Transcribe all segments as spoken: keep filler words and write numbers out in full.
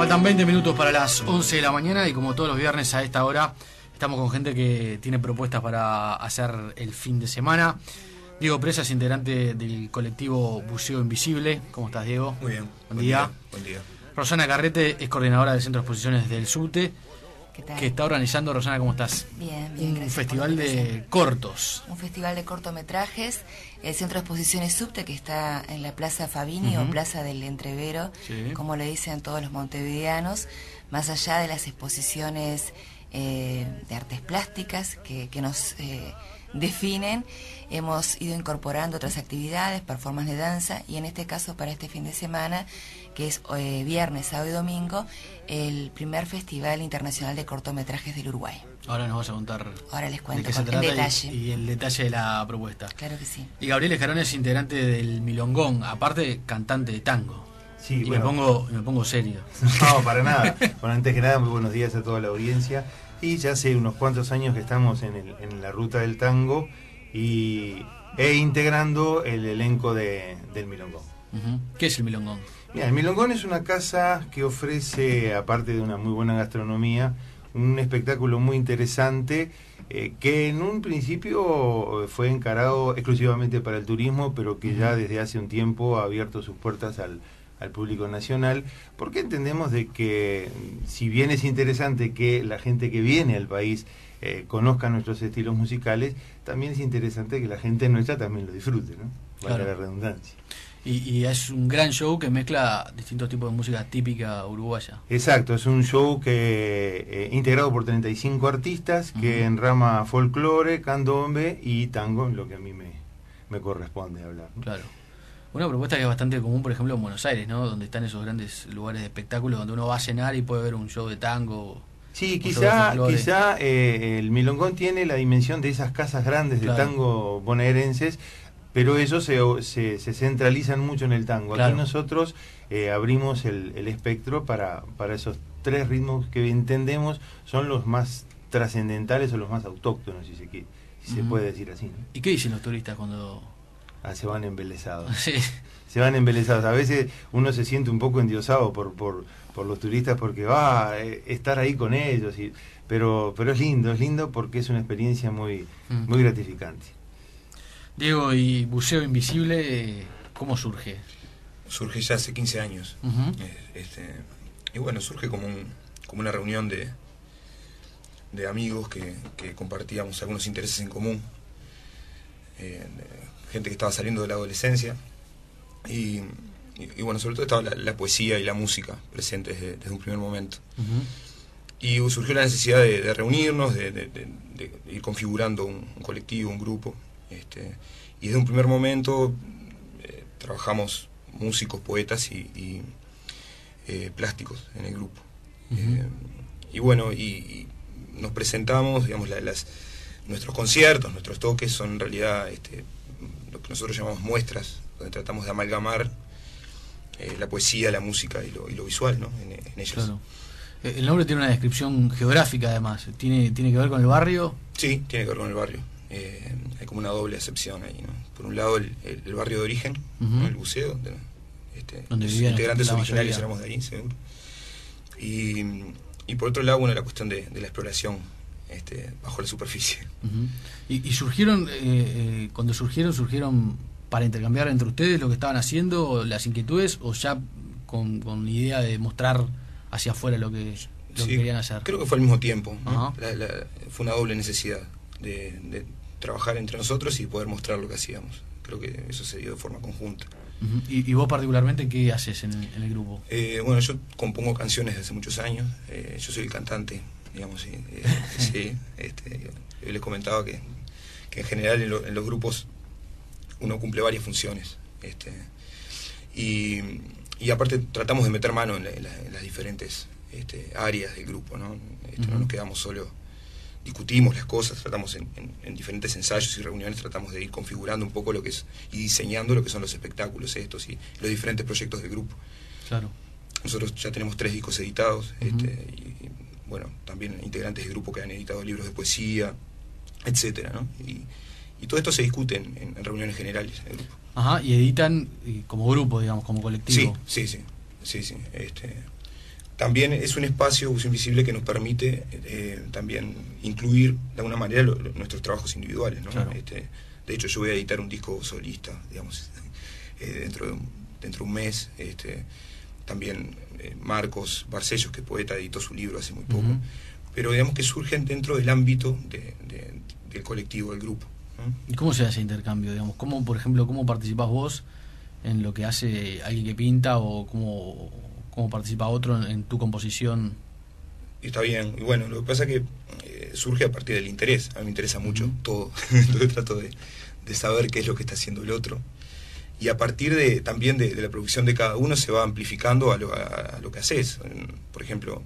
Faltan veinte minutos para las once de la mañana y como todos los viernes a esta hora estamos con gente que tiene propuestas para hacer el fin de semana. Diego Presa es integrante del colectivo Buceo Invisible. ¿Cómo estás, Diego? Muy bien. Buen, buen día. día. Buen día. Rosana Carrete es coordinadora del Centro de Exposiciones del SUTE. ¿Qué tal? Que está organizando. Rosana, ¿cómo estás? Bien, bien, Un gracias. festival de cortos. Un festival de cortometrajes. El Centro de Exposiciones SUTE, que está en la Plaza Fabini uh-huh. o Plaza del Entrevero, sí. como le dicen todos los montevideanos, más allá de las exposiciones eh, de artes plásticas que, que nos eh, definen, hemos ido incorporando otras actividades, performance de danza, y en este caso para este fin de semana, que es eh, viernes, sábado y domingo, el primer Festival Internacional de Cortometrajes del Uruguay. Ahora nos vas a contar Ahora les cuento de qué se con, trata en detalle. Y, y el detalle de la propuesta. Claro que sí. Y Gabriel Escarón es integrante del Milongón, aparte cantante de tango. Sí, y bueno. me pongo me pongo serio. No, para nada. Bueno, antes que nada, muy buenos días a toda la audiencia. Y ya hace unos cuantos años que estamos en, el, en la ruta del tango y e integrando el elenco de, del Milongón. Uh-huh. ¿Qué es el Milongón? Mira, el Milongón es una casa que ofrece, aparte de una muy buena gastronomía, un espectáculo muy interesante eh, que en un principio fue encarado exclusivamente para el turismo, pero que ya desde hace un tiempo ha abierto sus puertas al, al público nacional, porque entendemos de que si bien es interesante que la gente que viene al país eh, conozca nuestros estilos musicales, también es interesante que la gente nuestra también lo disfrute, ¿no? Valga la redundancia. Y, y es un gran show que mezcla distintos tipos de música típica uruguaya. Exacto, es un show que eh, integrado por treinta y cinco artistas que uh-huh. enrama folclore, candombe y tango, en lo que a mí me, me corresponde hablar, ¿no? Claro. Una propuesta que es bastante común, por ejemplo, en Buenos Aires, ¿no? Donde están esos grandes lugares de espectáculos donde uno va a cenar y puede ver un show de tango. Sí, quizá, quizá eh, el Milongón tiene la dimensión de esas casas grandes de claro. tango bonaerenses, pero ellos se, se, se centralizan mucho en el tango. Claro. Aquí nosotros eh, abrimos el, el espectro para, para esos tres ritmos que entendemos son los más trascendentales o los más autóctonos, si se, quiere, si uh-huh. se puede decir así, ¿no? ¿Y qué dicen los turistas cuando...? Ah, se van embelesados. Sí. Se van embelesados. A veces uno se siente un poco endiosado por, por, por los turistas porque va a estar ahí con ellos, y, pero, pero es lindo, es lindo porque es una experiencia muy, uh-huh. muy gratificante. Diego, y Buceo Invisible, ¿cómo surge? Surge ya hace quince años. Uh-huh. Este, y bueno, surge como, un, como una reunión de, de amigos que, que compartíamos algunos intereses en común. Eh, gente que estaba saliendo de la adolescencia. Y, y, y bueno, sobre todo estaba la, la poesía y la música presentes desde, desde un primer momento. Uh-huh. Y surgió la necesidad de, de reunirnos, de, de, de, de ir configurando un, un colectivo, un grupo. Este, y desde un primer momento eh, trabajamos músicos, poetas y, y eh, plásticos en el grupo. Uh-huh. eh, y bueno, y, y nos presentamos, digamos, la, las, nuestros conciertos, nuestros toques son en realidad este, lo que nosotros llamamos muestras, donde tratamos de amalgamar eh, la poesía, la música y lo, y lo visual, ¿no? en, en ellos. Claro. El nombre tiene una descripción geográfica además, ¿tiene, tiene que ver con el barrio? Sí, tiene que ver con el barrio. Eh, hay como una doble acepción ahí, ¿no? Por un lado el, el, el barrio de origen, uh-huh. ¿no? El Buceo, de, este, donde los integrantes originarios éramos de ahí, seguro. Y, y por otro lado, bueno, la cuestión de, de la exploración este, bajo la superficie. Uh-huh. y, y surgieron, eh, eh, cuando surgieron, surgieron para intercambiar entre ustedes lo que estaban haciendo, las inquietudes, o ya con, con idea de mostrar hacia afuera lo que, lo sí, que querían hacer. Creo que fue al mismo tiempo, ¿no? Uh-huh. la, la, fue una doble necesidad de, de trabajar entre nosotros y poder mostrar lo que hacíamos. Creo que eso se dio de forma conjunta. Uh-huh. ¿Y, y vos particularmente qué haces en el, en el grupo? Eh, bueno, yo compongo canciones desde hace muchos años. Eh, yo soy el cantante, digamos. Sí, eh, sí este, yo, yo les comentaba que, que en general en, lo, en los grupos uno cumple varias funciones. Este, y, y aparte tratamos de meter mano en, la, en, la, en las diferentes este, áreas del grupo, ¿no? Este, uh-huh. No nos quedamos solo... discutimos las cosas, tratamos en, en, en diferentes ensayos y reuniones, tratamos de ir configurando un poco lo que es y diseñando lo que son los espectáculos estos y los diferentes proyectos del grupo. Claro. Nosotros ya tenemos tres discos editados, uh-huh. este, y, y bueno, también integrantes del grupo que han editado libros de poesía, etcétera, ¿no? Y, y todo esto se discute en, en, en reuniones generales del grupo. Ajá, y editan como grupo, digamos, como colectivo. Sí, sí, sí, sí, sí. Este, también es un espacio Buceo Invisible que nos permite eh, también incluir de alguna manera lo, lo, nuestros trabajos individuales, ¿no? Claro. Este, de hecho, yo voy a editar un disco solista, digamos, eh, dentro, de un, dentro de un mes. Este, también eh, Marcos Barcellos, que es poeta, editó su libro hace muy poco. Uh-huh. Pero digamos que surgen dentro del ámbito de, de, del colectivo, del grupo, ¿no? ¿Y cómo se hace ese intercambio? Digamos, ¿cómo, por ejemplo, cómo participás vos en lo que hace alguien que pinta, o cómo, cómo participa otro en, en tu composición? Está bien, y bueno, lo que pasa es que eh, surge a partir del interés. A mí me interesa mucho uh-huh. todo, entonces trato de, de saber qué es lo que está haciendo el otro, y a partir de también de, de la producción de cada uno se va amplificando a lo, a, a lo que haces. Por ejemplo,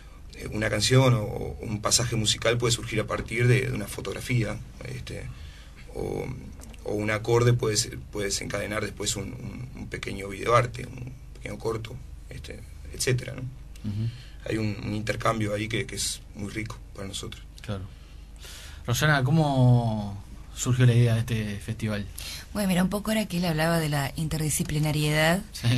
una canción o un pasaje musical puede surgir a partir de, de una fotografía, este, o, o un acorde puede, puede desencadenar después un, un, un pequeño videoarte, un pequeño corto, este, etcétera, ¿no? Uh-huh. Hay un, un intercambio ahí que, que es muy rico para nosotros. Claro. Rosana, ¿cómo surgió la idea de este festival? Bueno, mira, un poco ahora que él hablaba de la interdisciplinariedad, sí.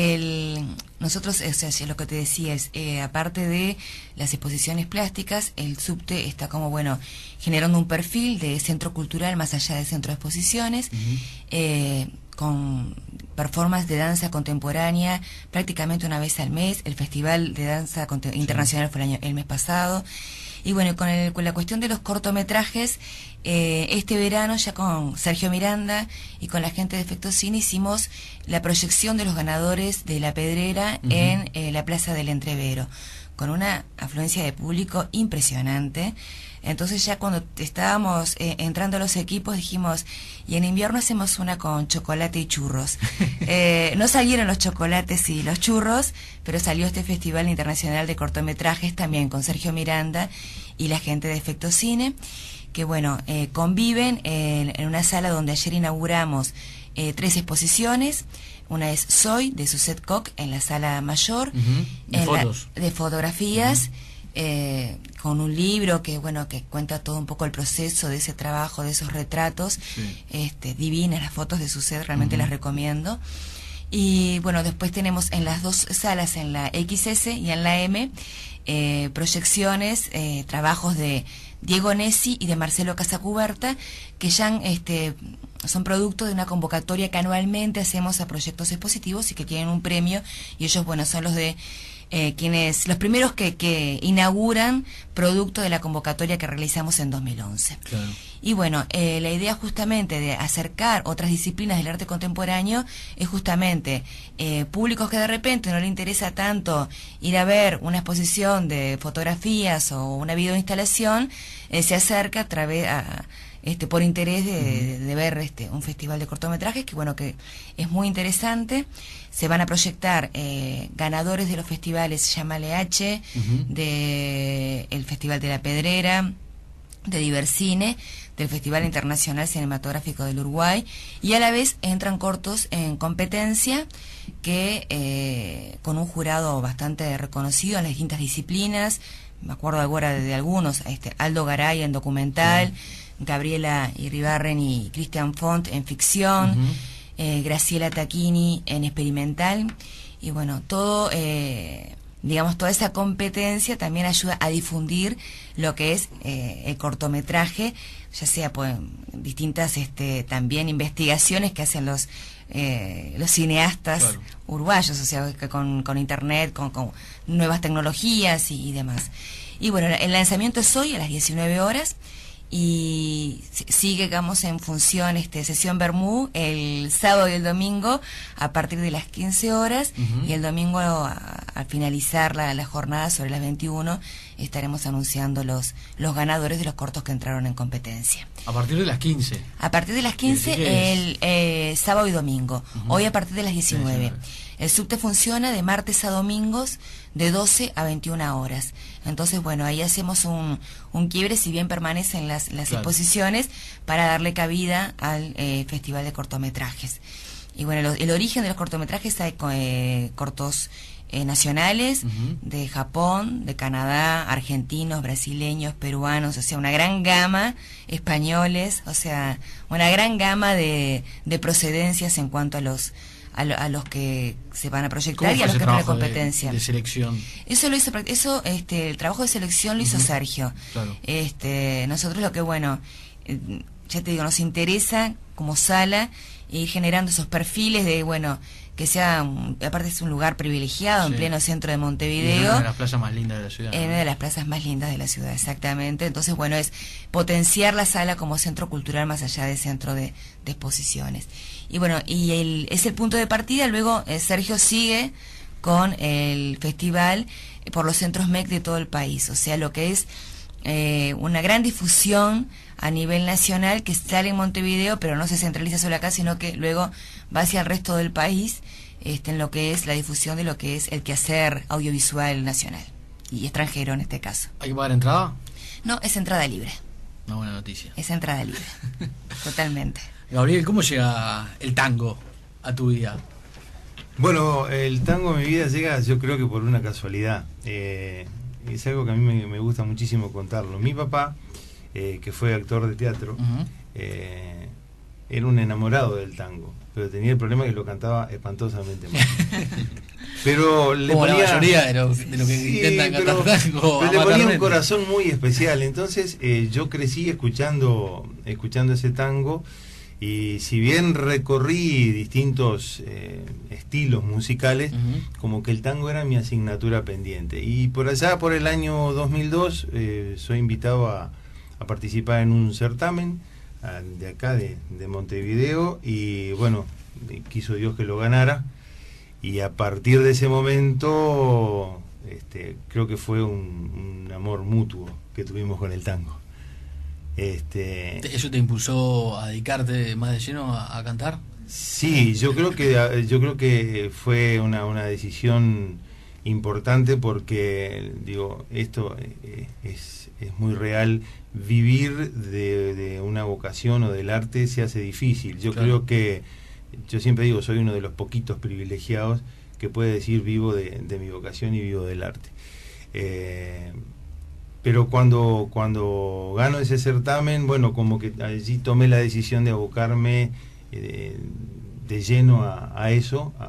el, nosotros, o sea, lo que te decía es, eh, aparte de las exposiciones plásticas, el subte está como, bueno, generando un perfil de centro cultural más allá del centro de exposiciones, uh-huh. eh, con performance de danza contemporánea prácticamente una vez al mes. El Festival de Danza Conte- sí. Internacional fue el, año, el mes pasado. Y bueno, con, el, con la cuestión de los cortometrajes, eh, este verano ya con Sergio Miranda y con la gente de Efectos Cine hicimos la proyección de los ganadores de La Pedrera uh-huh. en eh, la Plaza del Entrevero, con una afluencia de público impresionante. Entonces ya cuando estábamos eh, entrando a los equipos dijimos, y en invierno hacemos una con chocolate y churros. eh, no salieron los chocolates y los churros, pero salió este Festival Internacional de Cortometrajes también con Sergio Miranda y la gente de Efectos Cine, que bueno, eh, conviven en, en una sala donde ayer inauguramos eh, tres exposiciones. Una es Soy, de Suzette Koch, en la sala mayor, uh-huh. de, en fotos. La, de fotografías, uh-huh. eh, con un libro que bueno que cuenta todo un poco el proceso de ese trabajo, de esos retratos, sí. este, divinas las fotos de Suzette, realmente uh-huh. las recomiendo. Y bueno, después tenemos en las dos salas, en la X S y en la M, eh, proyecciones, eh, trabajos de Diego Nessi y de Marcelo Casacuberta, que ya han, este, son producto de una convocatoria que anualmente hacemos a proyectos expositivos y que tienen un premio, y ellos, bueno, son los de eh, quienes, los primeros que, que inauguran producto de la convocatoria que realizamos en dos mil once. Claro. Y bueno, eh, la idea justamente de acercar otras disciplinas del arte contemporáneo es justamente eh, públicos que de repente no le interesa tanto ir a ver una exposición de fotografías o una videoinstalación, eh, se acerca a través a, este por interés de, de, de ver este un festival de cortometrajes que bueno que es muy interesante. Se van a proyectar eh, ganadores de los festivales Llámale H, uh-huh. de el Festival de La Pedrera, de Divercine, del Festival Internacional Cinematográfico del Uruguay, y a la vez entran cortos en competencia que eh, con un jurado bastante reconocido en las distintas disciplinas. Me acuerdo ahora de, de algunos, este Aldo Garay en documental, sí. Gabriela Iribarren y Cristian Font en ficción, uh-huh. eh, Graciela Tacchini en experimental, y bueno, todo, eh, digamos, toda esa competencia también ayuda a difundir lo que es eh, el cortometraje, ya sea pues distintas este también investigaciones que hacen los eh, los cineastas claro. uruguayos, o sea, que con, con internet, con, con nuevas tecnologías y, y demás. Y bueno, el lanzamiento es hoy a las diecinueve horas y sigue, digamos, en función este sesión Bermú el sábado y el domingo a partir de las quince horas, uh-huh. y el domingo al finalizar la, la jornada sobre las veintiuno estaremos anunciando los los ganadores de los cortos que entraron en competencia. A partir de las quince. A partir de las quince el eh, sábado y domingo. Uh-huh. Hoy a partir de las diecinueve. diecinueve. El subte funciona de martes a domingos de doce a veintiuna horas. Entonces, bueno, ahí hacemos un, un quiebre, si bien permanecen las, las claro. exposiciones, para darle cabida al eh, Festival de Cortometrajes. Y bueno, lo, el origen de los cortometrajes, hay eh, cortos eh, nacionales, uh-huh. de Japón, de Canadá, argentinos, brasileños, peruanos, o sea, una gran gama, españoles, o sea, una gran gama de, de procedencias en cuanto a los a, lo, a los que se van a proyectar y a los que están en la competencia. De, de selección. Eso lo hizo, eso, este, el trabajo de selección lo hizo uh-huh. Sergio. Claro. Este, nosotros lo que, bueno, eh, ya te digo, nos interesa como sala ir generando esos perfiles de, bueno, que sea, aparte es un lugar privilegiado, sí. en pleno centro de Montevideo. Y una de las plazas más lindas de la ciudad. En ¿no? una de las plazas más lindas de la ciudad, exactamente. Entonces, bueno, es potenciar la sala como centro cultural más allá de centro de, de exposiciones. Y bueno, y el, es el punto de partida. Luego eh, Sergio sigue con el festival por los centros M E C de todo el país. O sea, lo que es eh, una gran difusión a nivel nacional que sale en Montevideo, pero no se centraliza solo acá, sino que luego va hacia el resto del país, este, en lo que es la difusión de lo que es el quehacer audiovisual nacional y extranjero en este caso. ¿Hay que pagar entrada? No, es entrada libre. Una buena noticia. Es entrada libre, totalmente. Gabriel, ¿cómo llega el tango a tu vida? Bueno, el tango a mi vida llega, yo creo que por una casualidad. Eh, es algo que a mí me, me gusta muchísimo contarlo. Mi papá, eh, que fue actor de teatro, uh-huh. eh, era un enamorado del tango, pero tenía el problema que lo cantaba espantosamente mal. Pero le Como ponía, la mayoría de los de lo que sí, intentan pero, cantar tango, pero le ponía un corazón muy especial. Entonces eh, yo crecí escuchando escuchando ese tango, y si bien recorrí distintos eh, estilos musicales, uh-huh. como que el tango era mi asignatura pendiente. Y por allá, por el año dos mil dos, eh, soy invitado a, a participar en un certamen a, de acá, de, de Montevideo, y bueno, quiso Dios que lo ganara. Y a partir de ese momento, este, creo que fue un, un amor mutuo que tuvimos con el tango. Este, ¿Eso te impulsó a dedicarte más de lleno a, a cantar? Sí, yo creo que yo creo que fue una, una decisión importante, porque digo, esto es, es muy real. Vivir de, de una vocación o del arte se hace difícil. Yo claro. creo que, yo siempre digo, soy uno de los poquitos privilegiados que puede decir vivo de, de mi vocación y vivo del arte. Eh, Pero cuando, cuando gano ese certamen, bueno, como que allí tomé la decisión de abocarme eh, de, de lleno a, a eso, a,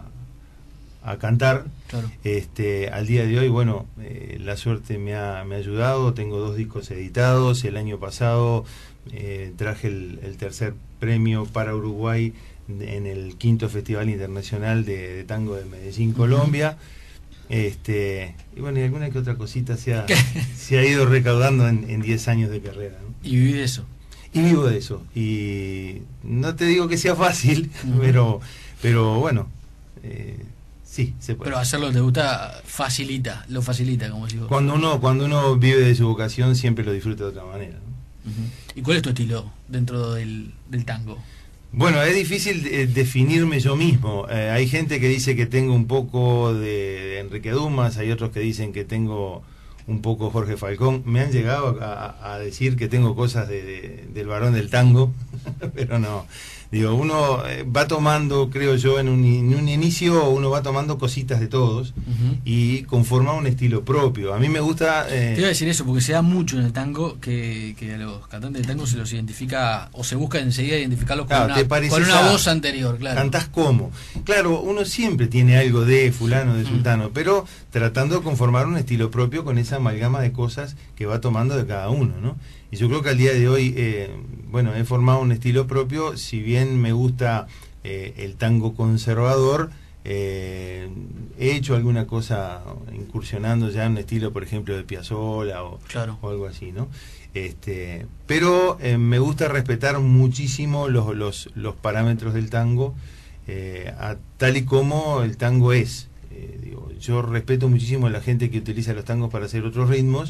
a cantar. Claro. Este, al día de hoy, bueno, eh, la suerte me ha, me ha ayudado, tengo dos discos editados. El año pasado eh, traje el, el tercer premio para Uruguay en el quinto Festival Internacional de, de Tango de Medellín, Colombia. Uh-huh. Este, y bueno, y alguna que otra cosita se ha, se ha ido recaudando en diez años de carrera, ¿no? Y viví de eso. Y vivo de eso. Y no te digo que sea fácil, uh-huh. pero pero bueno, eh, sí, se puede. Pero hacerlo que te gusta facilita, lo facilita, como decís vos. Cuando uno, cuando uno vive de su vocación, siempre lo disfruta de otra manera, ¿no? Uh-huh. ¿Y cuál es tu estilo dentro del, del tango? Bueno, es difícil eh, definirme yo mismo. Eh, hay gente que dice que tengo un poco de, de Enrique Dumas, hay otros que dicen que tengo un poco Jorge Falcón. Me han llegado a, a decir que tengo cosas de, de, del varón del tango, pero no. Digo, uno va tomando, creo yo, en un, en un inicio uno va tomando cositas de todos, uh-huh. y conforma un estilo propio. A mí me gusta... Eh... Te iba a decir eso, porque se da mucho en el tango que, que a los cantantes de tango se los identifica, o se busca enseguida identificarlos con, claro, una, con una voz anterior, claro. Cantás como. Claro, uno siempre tiene algo de fulano, de sultano, uh-huh. pero tratando de conformar un estilo propio con esa amalgama de cosas que va tomando de cada uno, ¿no? Y yo creo que al día de hoy, eh, bueno, he formado un estilo propio. Si bien me gusta eh, el tango conservador, eh, he hecho alguna cosa incursionando ya en un estilo, por ejemplo, de Piazzolla o, claro. o algo así, ¿no? Este, pero eh, me gusta respetar muchísimo los, los, los parámetros del tango, eh, a, tal y como el tango es. Eh, digo, yo respeto muchísimo a la gente que utiliza los tangos para hacer otros ritmos.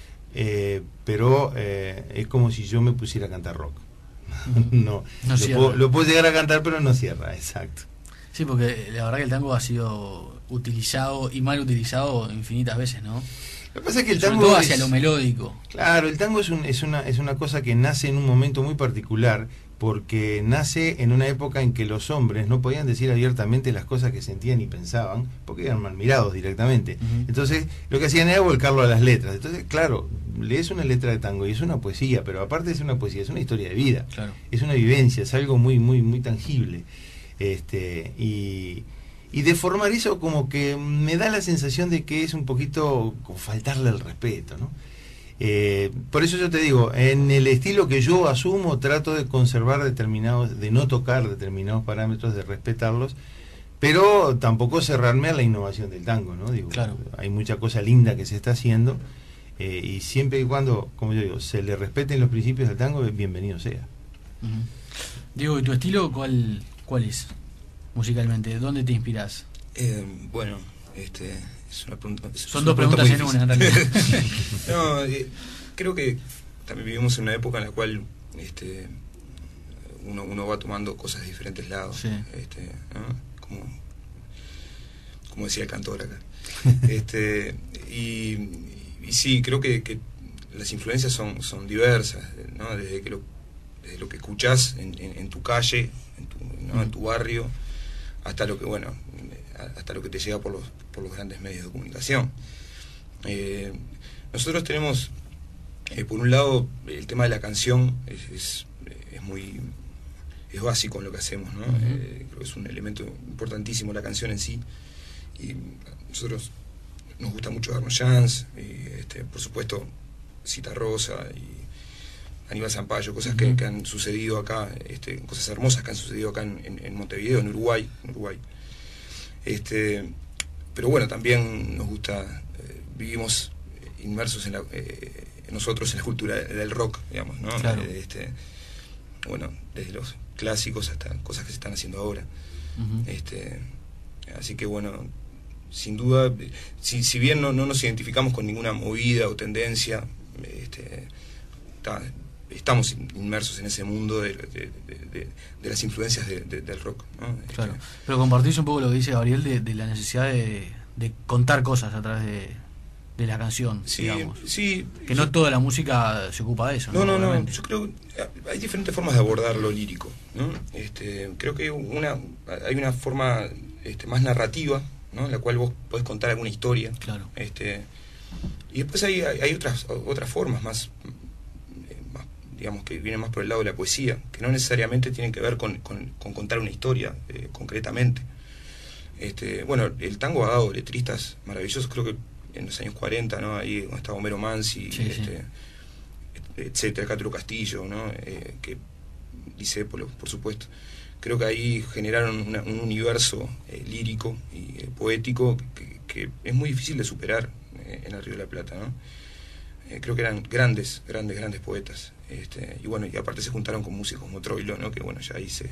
Eh, pero eh, es como si yo me pusiera a cantar rock. no, no lo, puedo, lo puedo llegar a cantar, pero no cierra, exacto. Sí, porque la verdad que el tango ha sido utilizado y mal utilizado infinitas veces, ¿no? Lo que pasa es que el Sobre tango todo es, hacia lo melódico. Claro, el tango es, un, es, una, es una cosa que nace en un momento muy particular, porque nace en una época en que los hombres no podían decir abiertamente las cosas que sentían y pensaban, porque eran mal mirados directamente. Uh-huh. Entonces, lo que hacían era volcarlo a las letras. Entonces, claro, lees una letra de tango y es una poesía, pero aparte de ser una poesía, es una historia de vida. Claro. Es una vivencia, es algo muy, muy, muy tangible. Este, y, y deformar eso como que me da la sensación de que es un poquito como faltarle el respeto, ¿no? Eh, por eso yo te digo, en el estilo que yo asumo trato de conservar determinados, de no tocar determinados parámetros, de respetarlos, pero tampoco cerrarme a la innovación del tango, ¿no? Digo, claro. Hay mucha cosa linda que se está haciendo, eh, y siempre y cuando, como yo digo, se le respeten los principios del tango, bienvenido sea. Uh-huh. Diego, ¿y tu estilo cuál, cuál es musicalmente? ¿Dónde te inspirás? Eh, bueno, este... Es una pregunta, es Son una dos preguntas en una, en realidad. No, eh, creo que también vivimos en una época en la cual este, uno, uno va tomando cosas de diferentes lados. Sí. Este, ¿no? Como, como decía el cantor acá. este, y, y sí, creo que, que las influencias son, son diversas, ¿no? Desde, que lo, desde lo que escuchás en, en, en tu calle, en tu, ¿no? en tu barrio, hasta lo que, bueno, hasta lo que te llega por los por los grandes medios de comunicación. Eh, nosotros tenemos, eh, por un lado, el tema de la canción es, es, es muy es básico en lo que hacemos, ¿no? Uh-huh. Eh, creo que es un elemento importantísimo la canción en sí, y nosotros nos gusta mucho darnos chance, y, este, por supuesto Cita Rosa y Aníbal Zampayo, cosas uh-huh. que, que han sucedido acá, este, cosas hermosas que han sucedido acá en, en, en Montevideo, en Uruguay, en Uruguay. Este, pero bueno, también nos gusta, eh, vivimos inmersos en la, eh, nosotros en la cultura del rock, digamos, ¿no? Claro. Eh, este, bueno, desde los clásicos hasta cosas que se están haciendo ahora. Uh-huh. Este, así que bueno, sin duda, si, si bien no, no nos identificamos con ninguna movida o tendencia, este, ta, estamos inmersos en ese mundo de, de, de, de, de las influencias de, de, del rock, ¿no? Claro, pero compartís un poco lo que dice Gabriel de, de la necesidad de, de contar cosas a través de, de la canción, sí, digamos. Sí, que no toda la música se ocupa de eso. No, no, no, no, yo creo que hay diferentes formas de abordar lo lírico, ¿no? Este, creo que una, hay una forma este, más narrativa, ¿no? En la cual vos podés contar alguna historia. Claro. Este, y después hay, hay otras, otras formas más, más, digamos, que vienen más por el lado de la poesía, que no necesariamente tienen que ver con, con, con contar una historia eh, concretamente. Este, bueno, el tango ha dado letristas maravillosos, creo que en los años cuarenta, ¿no? Ahí donde estaba Homero Mansi, sí, este, sí. etcétera, Cátaro Castillo, ¿no? Eh, que Discépolo, por supuesto. Creo que ahí generaron una, un universo eh, lírico y eh, poético que, que es muy difícil de superar eh, en el Río de la Plata, ¿no? Eh, creo que eran grandes, grandes, grandes poetas. Este, y bueno, y aparte se juntaron con músicos como Troilo, ¿no? Que bueno, ya ahí se...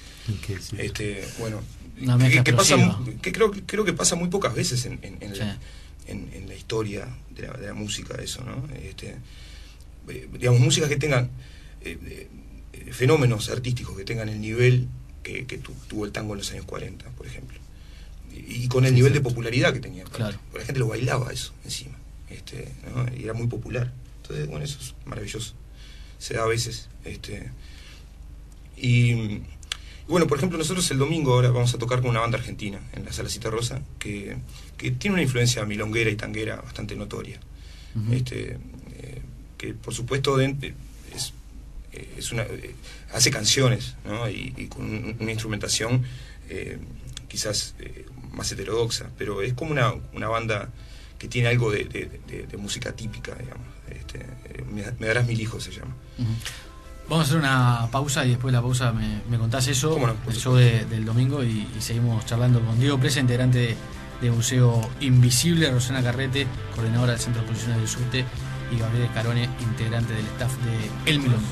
Este, bueno, que, que pasa, que creo, creo que pasa muy pocas veces en, en, en, sí. la, en, en la historia de la, de la música eso, ¿no? Este, eh, digamos, músicas que tengan eh, eh, fenómenos artísticos que tengan el nivel que, que tu, tuvo el tango en los años cuarenta, por ejemplo, y, y con el sí, nivel sí. de popularidad que tenía, claro. Porque la gente lo bailaba eso encima, este, ¿no? Y era muy popular. Entonces, bueno, eso es maravilloso, se da a veces, este, y bueno, por ejemplo, nosotros el domingo ahora vamos a tocar con una banda argentina en la Sala Cita Rosa, que, que tiene una influencia milonguera y tanguera bastante notoria. Uh-huh. Este, eh, que por supuesto de, es, es una, eh, hace canciones, ¿no? y, y con un, una instrumentación eh, quizás eh, más heterodoxa, pero es como una, una banda que tiene algo de, de, de, de música típica, digamos. Este, eh, me, me darás mil hijos se llama. Uh-huh. Vamos a hacer una pausa y después de la pausa me, me contás eso, no? el show de, del domingo, y, y seguimos charlando con Diego Presa, integrante de, de Museo Invisible, Rosana Carrete, coordinadora del Centro de Exposiciones del Subte, y Gabriel Escarone, integrante del staff de El Milón.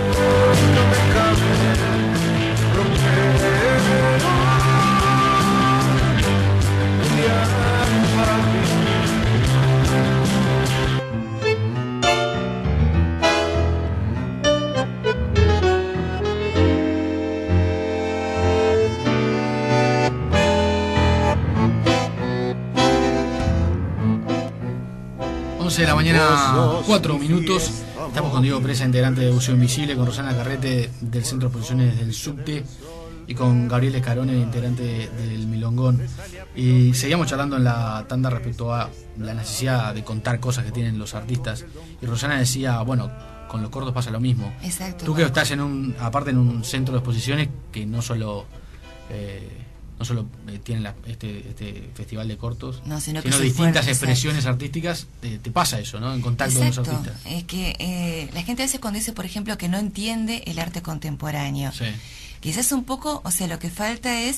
once de la mañana, cuatro minutos. Estamos con Diego Presa, integrante de Museo Invisible, con Rosana Carrete del Centro de Exposiciones del Subte y con Gabriel Escarone, integrante del Milongón. Y seguíamos charlando en la tanda respecto a la necesidad de contar cosas que tienen los artistas. Y Rosana decía, bueno, con los cortos pasa lo mismo. Exacto. Tú que estás en un, aparte en un centro de exposiciones que no solo eh, no solo eh, tienen la, este, este festival de cortos, no, sino, que sino distintas fuerte, expresiones exacto. artísticas, te, te pasa eso, ¿no? En contacto Exacto. con los artistas. Es que eh, la gente a veces cuando dice, por ejemplo, que no entiende el arte contemporáneo, Sí. quizás un poco, o sea, lo que falta es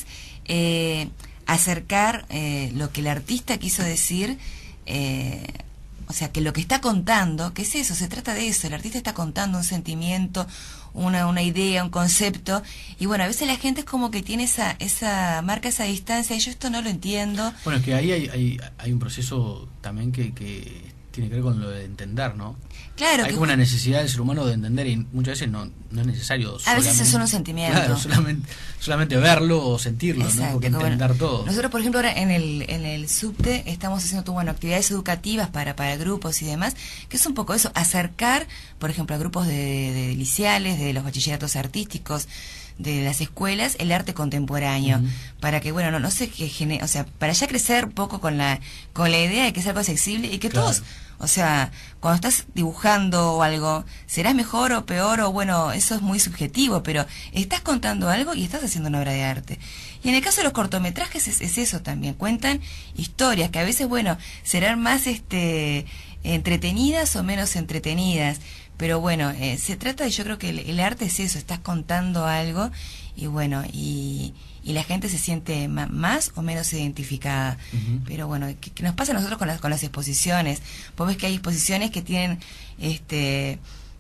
eh, acercar eh, lo que el artista quiso decir, eh, o sea, que lo que está contando, ¿qué es eso? Se trata de eso, el artista está contando un sentimiento, una, una idea, un concepto, y bueno, a veces la gente es como que tiene esa, esa marca esa distancia, y yo esto no lo entiendo. Bueno, es que ahí hay, hay, hay un proceso también que, que tiene que ver con lo de entender, ¿no? Claro, hay que como una necesidad del ser humano de entender y muchas veces no, no es necesario. A veces es solo un sentimiento. Claro, solamente, solamente verlo o sentirlo, exacto, ¿no? Porque que entender bueno, todo. Nosotros, por ejemplo, ahora en el, en el subte estamos haciendo todo, bueno, actividades educativas para, para grupos y demás, que es un poco eso, acercar, por ejemplo, a grupos de, de liceales, de los bachilleratos artísticos, de las escuelas, el arte contemporáneo, uh-huh. para que, bueno, no, no sé qué genere, o sea, para ya crecer un poco con la, con la idea de que es algo accesible y que claro. todos, o sea, cuando estás dibujando o algo, serás mejor o peor o bueno, eso es muy subjetivo, pero estás contando algo y estás haciendo una obra de arte. Y en el caso de los cortometrajes es, es eso también, cuentan historias que a veces, bueno, serán más este entretenidas o menos entretenidas, pero bueno, eh, se trata de, yo creo que el, el arte es eso, estás contando algo y bueno, y, y la gente se siente ma, más o menos identificada. Uh-huh. Pero bueno, ¿qué, qué nos pasa a nosotros con las, con las exposiciones? Vos ves que hay exposiciones que tienen este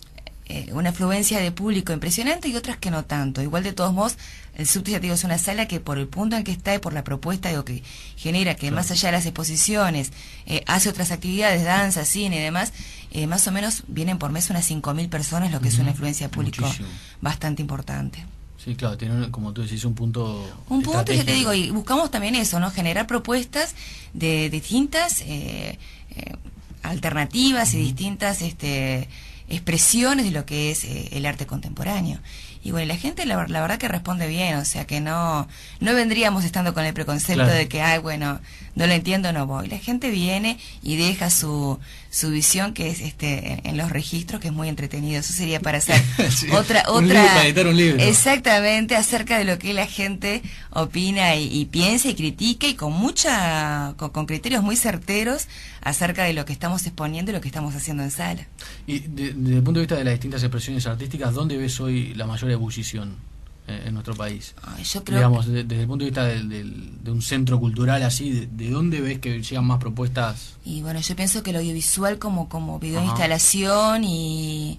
eh, una afluencia de público impresionante y otras que no tanto. Igual de todos modos, el subte, ya te digo, es una sala que por el punto en que está y por la propuesta digo, que genera, que claro. más allá de las exposiciones, eh, hace otras actividades, danza, cine y demás, eh, más o menos vienen por mes unas cinco mil personas, lo que uh-huh. es una influencia pública Muchísimo. bastante importante. Sí, claro, tiene, como tú decís, un punto Un punto, yo te digo, y buscamos también eso, ¿no? Generar propuestas de, de distintas eh, eh, alternativas uh-huh. y distintas este expresiones de lo que es eh, el arte contemporáneo. Y bueno, la gente la, la verdad que responde bien, o sea que no no vendríamos estando con el preconcepto claro. de que, ay, bueno, no lo entiendo, no voy. La gente viene y deja su su visión, que es este en, en los registros, que es muy entretenido. Eso sería para hacer sí, otra otra un libro, para editar un libro. Exactamente, acerca de lo que la gente opina y, y piensa y critica, y con mucha con, con criterios muy certeros acerca de lo que estamos exponiendo y lo que estamos haciendo en sala. Y de, desde el punto de vista de las distintas expresiones artísticas, ¿dónde ves hoy la mayor ebullición en, en nuestro país? Ay, yo creo Digamos, de, desde el punto de vista del, del, de un centro cultural así, de, ¿de dónde ves que llegan más propuestas? Y bueno, yo pienso que el audiovisual como, como video de instalación y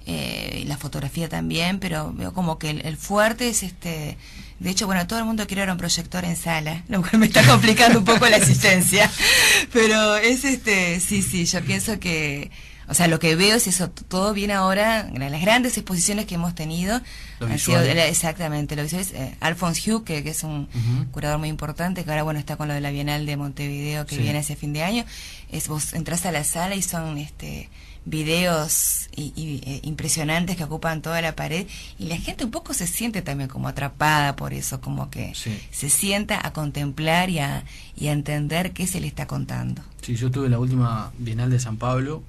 eh, la fotografía también, pero veo como que el, el fuerte es este... De hecho, bueno, todo el mundo quiere ahora un proyector en sala, lo cual me está complicando un poco la asistencia. Pero es este, sí, sí, yo pienso que, o sea, lo que veo es eso, todo viene ahora, las grandes exposiciones que hemos tenido, han sido, exactamente, lo visual es eh, Alphonse Hugh, que, que es un uh-huh. curador muy importante, que ahora, bueno, está con lo de la Bienal de Montevideo, que sí. viene ese fin de año. Es, vos entras a la sala y son, este... videos y, y, eh, impresionantes que ocupan toda la pared, y la gente un poco se siente también como atrapada por eso, como que sí. se sienta a contemplar y a, y a entender qué se le está contando. Sí, yo tuve la última Bienal de San Pablo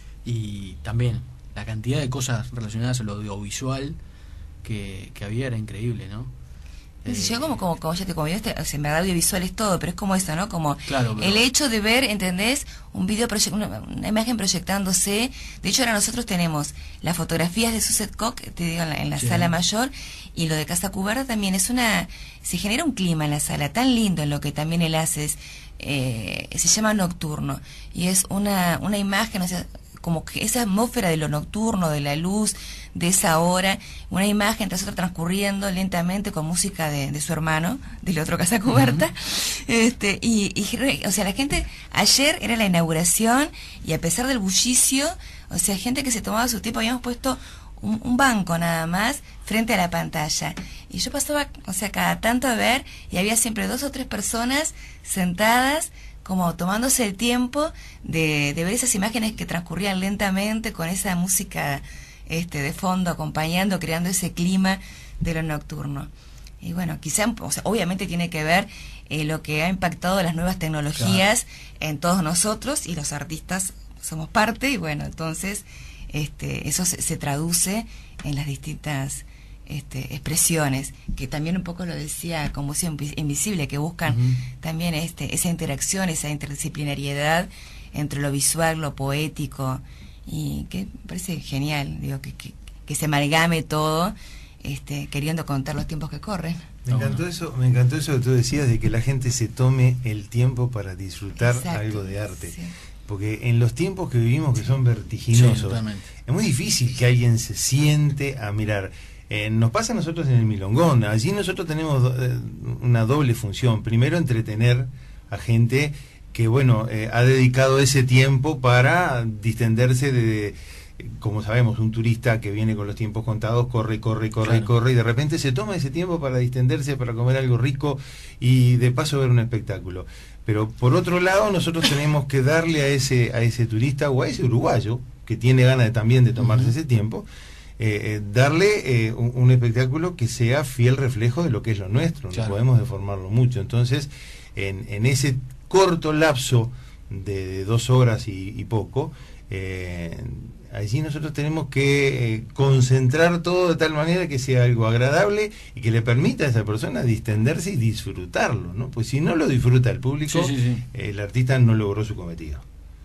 y también la cantidad de cosas relacionadas a lo audiovisual que, que había era increíble, ¿no? Sí, yo como, como, como ya te como este, o sea, en verdad audiovisual es todo, pero es como eso, ¿no? Como claro, pero... el hecho de ver, ¿entendés? Un video, proye- una, una imagen proyectándose. De hecho, ahora nosotros tenemos las fotografías de Suzette Cock, te digo, en la, en la sí. sala mayor, y lo de Casa Cuberta también es una... Se genera un clima en la sala tan lindo en lo que también él hace, es, eh, se llama Nocturno, y es una, una imagen, o sea, como que esa atmósfera de lo nocturno, de la luz, de esa hora, una imagen tras otra transcurriendo lentamente con música de, de su hermano, del otro Casa Cuberta. Uh-huh. este, y, y, o sea, la gente, ayer era la inauguración, y a pesar del bullicio, o sea, gente que se tomaba su tiempo, habíamos puesto un, un banco nada más frente a la pantalla. Y yo pasaba, o sea, cada tanto a ver, y había siempre dos o tres personas sentadas, como tomándose el tiempo de, de ver esas imágenes que transcurrían lentamente con esa música este de fondo acompañando, creando ese clima de lo nocturno. Y bueno, quizá, o sea, obviamente tiene que ver eh, lo que ha impactado las nuevas tecnologías claro. en todos nosotros, y los artistas somos parte, y bueno, entonces este eso se, se traduce en las distintas este, expresiones, que también un poco lo decía con Museo Invisible, que buscan uh-huh. también este, esa interacción, esa interdisciplinariedad entre lo visual, lo poético, y que me parece genial, digo, que, que, que se amalgame todo, este, queriendo contar los tiempos que corren. Me encantó eso, me encantó eso que tú decías de que la gente se tome el tiempo para disfrutar Exacto, algo de arte. Sí. Porque en los tiempos que vivimos, que son vertiginosos, sí, es muy difícil que alguien se siente a mirar. Eh, nos pasa a nosotros en el Milongón. Allí nosotros tenemos do, eh, una doble función. Primero, entretener a gente que, bueno, eh, ha dedicado ese tiempo para distenderse de... de como sabemos, un turista que viene con los tiempos contados corre, corre, corre, claro. corre, y de repente se toma ese tiempo para distenderse, para comer algo rico y de paso ver un espectáculo. Pero por otro lado, nosotros tenemos que darle a ese a ese turista o a ese uruguayo que tiene ganas de, también de tomarse uh-huh. ese tiempo, eh, eh, darle eh, un, un espectáculo que sea fiel reflejo de lo que es lo nuestro. Claro. No podemos deformarlo mucho. Entonces, en, en ese corto lapso de, de dos horas y, y poco, eh, allí nosotros tenemos que eh, concentrar todo de tal manera que sea algo agradable y que le permita a esa persona distenderse y disfrutarlo, ¿no? Pues si no lo disfruta el público, sí, sí, sí. Eh, el artista no logró su cometido.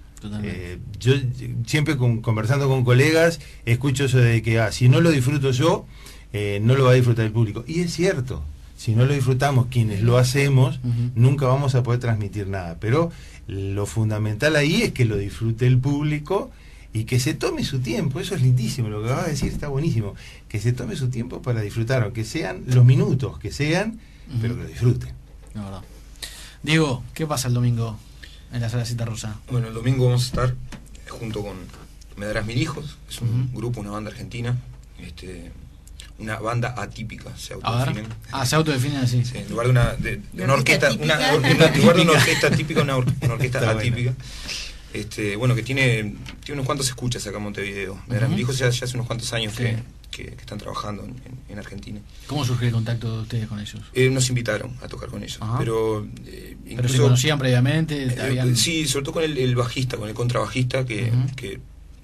Eh, yo siempre con, conversando con colegas escucho eso de que ah, si no lo disfruto yo, eh, no lo va a disfrutar el público. Y es cierto, si no lo disfrutamos quienes lo hacemos, uh-huh. nunca vamos a poder transmitir nada. Pero lo fundamental ahí es que lo disfrute el público y que se tome su tiempo. Eso es lindísimo, lo que vas a decir está buenísimo, que se tome su tiempo para disfrutar, aunque sean los minutos que sean, uh-huh. pero que lo disfruten. La verdad. Diego, ¿qué pasa el domingo en la Sala Citarrosa? Bueno, el domingo vamos a estar junto con Me Darás Mil Hijos, es un uh-huh. grupo, una banda argentina, este, una banda atípica, se autodefinen. Ah, se autodefinen así. Sí, en lugar de una, de, de una orquesta, una, una, en lugar de una orquesta típica, una, or, una orquesta Está atípica. Bueno. Este, bueno, que tiene, tiene unos cuantos escuchas acá en Montevideo. Me Darás uh-huh. Mil Hijos ya, ya hace unos cuantos años sí. que, que, que están trabajando en, en Argentina. ¿Cómo surgió el contacto de ustedes con ellos? Eh, nos invitaron a tocar con ellos, uh-huh. pero eh, incluso, ¿Pero se conocían previamente? Eh, habían... Sí, sobre todo con el, el bajista, con el contrabajista que, uh-huh. que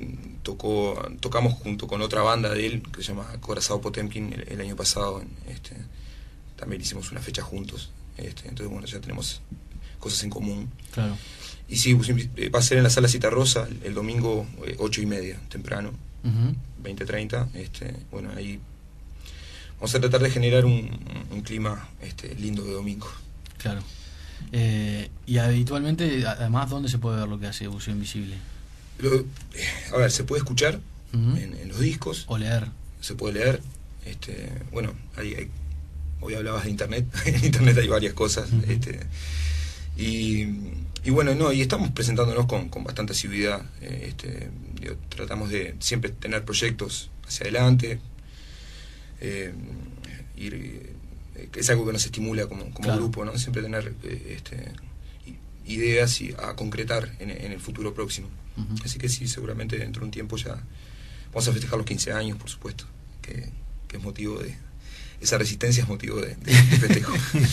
tocó, tocamos junto con otra banda de él que se llama Corazao Potemkin el, el año pasado. Este, también hicimos una fecha juntos. Este, entonces, bueno, ya tenemos cosas en común. Claro. Y sí, va a ser en la Sala Citarrosa el, el domingo eh, ocho y media, temprano, uh-huh. veinte treinta. Este, bueno, ahí vamos a tratar de generar un, un clima este, lindo de domingo. Claro. Eh, y habitualmente, además, ¿dónde se puede ver lo que hace Buceo Invisible? Lo, eh, a ver, se puede escuchar uh-huh. en, en los discos. O leer. Se puede leer. Este, bueno, hay, hay, hoy hablabas de internet. En internet hay varias cosas. Uh-huh. Este, y... Y bueno, no, y estamos presentándonos con, con bastante asiduidad. Eh, este, digo, tratamos de siempre tener proyectos hacia adelante. Eh, ir, eh, es algo que nos estimula como, como claro. grupo, ¿no? Siempre tener eh, este, ideas y a concretar en, en el futuro próximo. Uh-huh. Así que sí, seguramente dentro de un tiempo ya vamos a festejar los quince años, por supuesto, que, que es motivo de... Esa resistencia es motivo de, de, de festejo.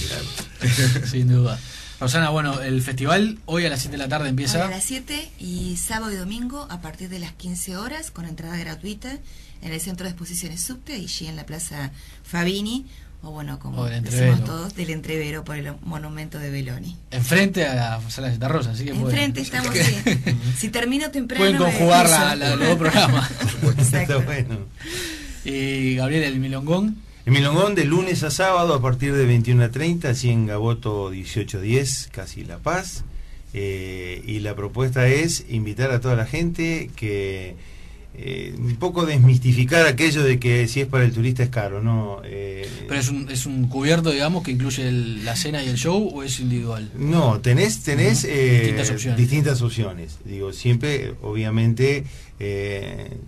Sin duda. Rosana, bueno, el festival hoy a las siete de la tarde empieza. Hoy a las siete y sábado y domingo a partir de las quince horas con entrada gratuita en el Centro de Exposiciones Subte, allí en la Plaza Fabini, o bueno, como o decimos todos, del Entrevero por el monumento de Belloni. Enfrente a la Sala Citarrosa, así que Enfrente estamos, sí. Si termino temprano... Pueden conjugar la, la, los dos programas. Está bueno. Y Gabriel, el Milongón. El Milongón de lunes a sábado a partir de veintiuna a treinta, así en Gaboto dieciocho diez, casi La Paz. Eh, y la propuesta es invitar a toda la gente que eh, un poco desmistificar aquello de que si es para el turista es caro, ¿no? Eh, ¿Pero es un, es un cubierto, digamos, que incluye el, la cena y el show o es individual? No, tenés, tenés uh-huh. eh, distintas, opciones. distintas opciones. Digo, siempre, obviamente... Eh,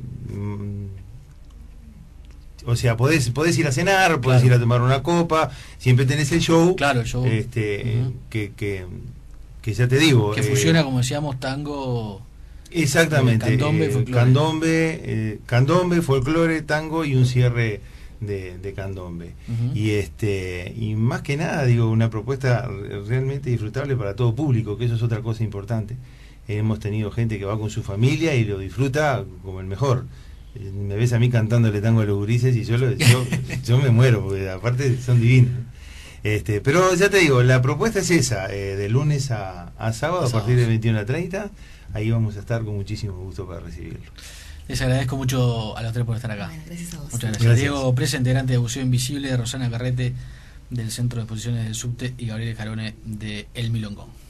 O sea, podés, podés ir a cenar, podés claro. ir a tomar una copa, siempre tenés el show, claro, el show. Este, uh-huh. que, que, que ya te digo... Que eh, fusiona, como decíamos, tango... Exactamente, candombe, eh, folclore. Candombe, eh, candombe, folclore, tango y un cierre de, de candombe. Uh-huh. Y este y más que nada, digo, una propuesta realmente disfrutable para todo público, que eso es otra cosa importante. Eh, hemos tenido gente que va con su familia y lo disfruta como el mejor. me ves a mí cantándole tango a los gurises y yo, lo, yo, yo me muero, porque aparte son divinos. Este, pero ya te digo, la propuesta es esa, eh, de lunes a, a sábado, a partir de veintiuno a treinta, ahí vamos a estar con muchísimo gusto para recibirlo. Les agradezco mucho a los tres por estar acá. Bueno, gracias a vos. Muchas gracias. Gracias. Diego Presa, integrante de Buceo Invisible, Rosana Carrete del Centro de Exposiciones del Subte y Gabriel Jarone de El Milongón.